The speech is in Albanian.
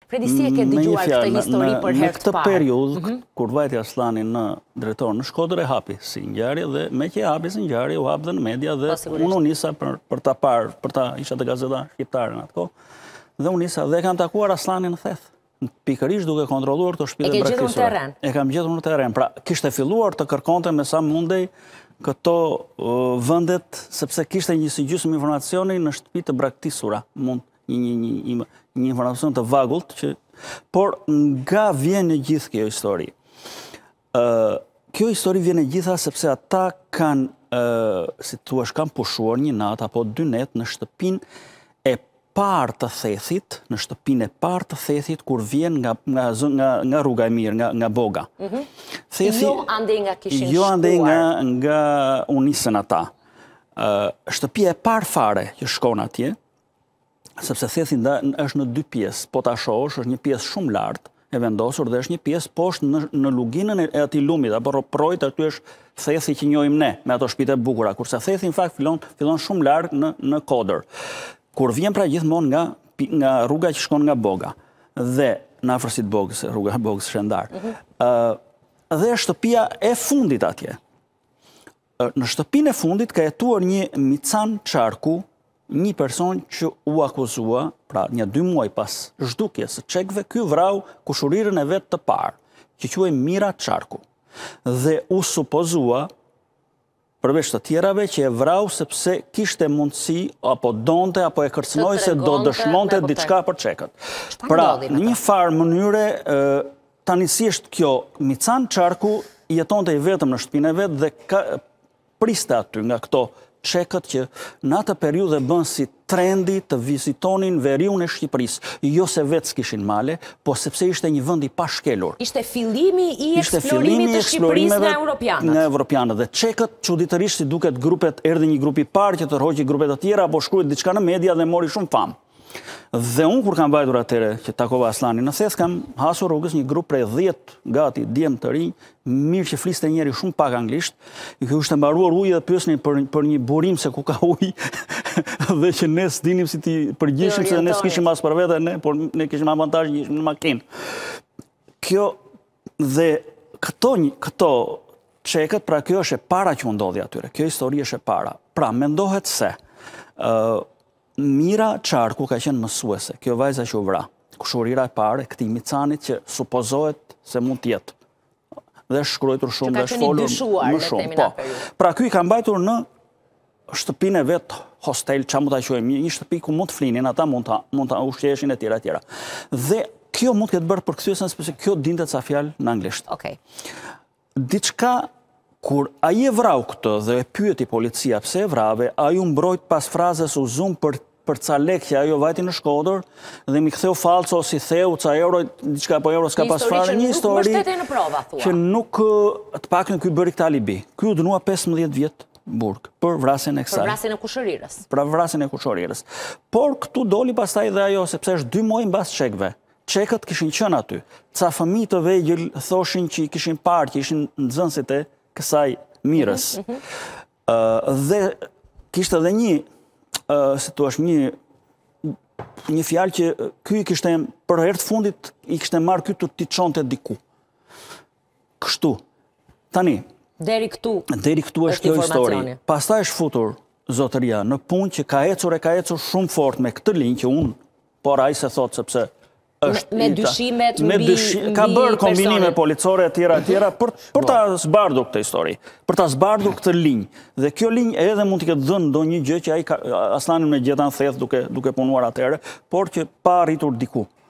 Fredi, si e ke dëgjuar këtë histori për herë të parë? Në këtë periudhë, kur vajti Aslani në drejtor në Shkodër, e hapi si ngjarje dhe me që e hapi si ngjarje, u hap dhe në media dhe unë u nisa për ta parë, për ta isha të gazeta shqiptare në atë kohë, dhe unë nisa dhe kam takuar Aslanin në Theth. Pikërisht duke kontrolluar këto shtëpi të braktisura. E kam gjetur në terren. Pra, kishte filluar të kërkonte me sa mundej këto vendet, sepse kishte një si gjysmë informacioni në shtëpi të braktisura. Mund një informacion të vagullt, por nga vjen e gjithë kjo histori. Kjo histori vjen e gjitha sepse ata kanë, si thua, kanë pushuar një natë apo 2 netë në shtëpinë e parë të Thethit, në shtëpinë e parë të Thethit, kur vjen nga rruga e mirë, nga Boga. Jo ande nga kishin shkuar. Jo ande nga unisën ata. Shtëpia e parë fare që shkon atje, sepse Thethi është në 2 pjesë, po ta shohësh, është një pjesë shumë lartë e vendosur dhe është një pjesë poshtë në luginën e atij lumit, apo projt aty është Thethi që njohim ne, me ato shtëpitë e bukura, kurse Thethi në fakt fillon shumë larg në Kodër. Kur vjen pra gjithmonë nga rruga që shkon nga Boga dhe në afërsi të Bogës, rruga e Bogës Shëndar. Dhe shtëpia e fundit atje. Në shtëpinë e fundit ka jetuar një Mican Çarku, një person që u akuzua, pra një 2 muaj pas zhdukjes së çekëve, ky vrau kushurirën e vet të parë, që quhej Mira Çarku. Dhe u supozua, përveç të tjerave, që e vrau sepse kishte mundësi, apo donte, apo e kërcënoi se do dëshmonte diçka për çekët. Pra, në një farë mënyre, tani si është kjo, Mican Çarku jetonte i vetëm në shtëpinë e vet dhe priste aty nga këto çekët që në atë periudhë bën si trendi të vizitonin veriun e Shqipërisë, jo se vetë s'kishin male, po sepse ishte një vend i pashkelur. Ishte fillimi i eksplorimit të Shqipërisë nga europianët. Nga europianët dhe çekët çuditërisht si duket grupet, erdhi një grup i parë që tërhoqi grupet të tjera apo shkruaj diçka në media dhe mori shumë famë. Dhe unë kur kam vajtur atëre që takova Aslanin në Theth, kam hasur rrugës një grup prej 10 gati djem të rinj, mirë që fliste njëri shumë pak anglisht, që ishte mbaruar ujë dhe pyesnin për një burim se ku ka ujë, dhe që ne s'dinim si ti përgjishim se ne s'kishim as për vete, por ne kishim avantazh një në makinë. Kjo dhe këto çekët, pra kjo është e para që u ndodhi atyre. Kjo histori është e para. Pra mendohet se Mira Çarku ka qenë mësuese, kjo vajza që u vra, kushurira e parë e këtij Micanit që supozohet se mund të jetë. Dhe është shkruar shumë dhe është folur më shumë. Po. Pra ky ka mbajtur në shtëpinë e vet, hostel, çfarë mund ta quajmë, një shtëpi ku mund të flinin, ata mund ta ushqeshin e tjera. Dhe kjo mund të ketë bërë përkthyesën sepse kjo dinte ca fjalë në anglisht. Okej. Diçka kur ai e vrau këtë dhe e pyeti policia pse e vrave, ai u mbrojt pas frazës u zum për ca lek që ajo vajti në Shkodër dhe mi ktheu falco si theu ca euro, diçka po euro s'ka pas fare, një histori që nuk të paktën ky bëri këtë alibi. Ky u dënua 15 vjet burg për vrasjen e kësaj. Për vrasjen e kushërirës. Për vrasjen e kushërirës. Por këtu doli pastaj dhe ajo sepse është 2 muaj mbas çekëve. Çekët kishin qenë aty. Ca fëmijë të vegjël thoshin që i kishin parë, që ishin nxënësit e kësaj Mirës. Dhe kishte edhe një, si thua, një fjalë që ky kishte për herë të fundit i kishte marrë ky të t'i çonte diku. Kështu. Tani, deri këtu është kjo histori. Pastaj është futur zotëria në punë që ka ecur shumë fort me këtë linjë që unë, por ai se thot sepse me dyshimet mbi ka bërë kombinime policore e tjera për ta zbardhur këtë histori, për ta zbardhur këtë linjë. Dhe kjo linjë edhe mund të ketë dhënë ndonjë gjë që ai Aslanin me gjetan Theth duke punuar atëherë, por që pa arritur diku.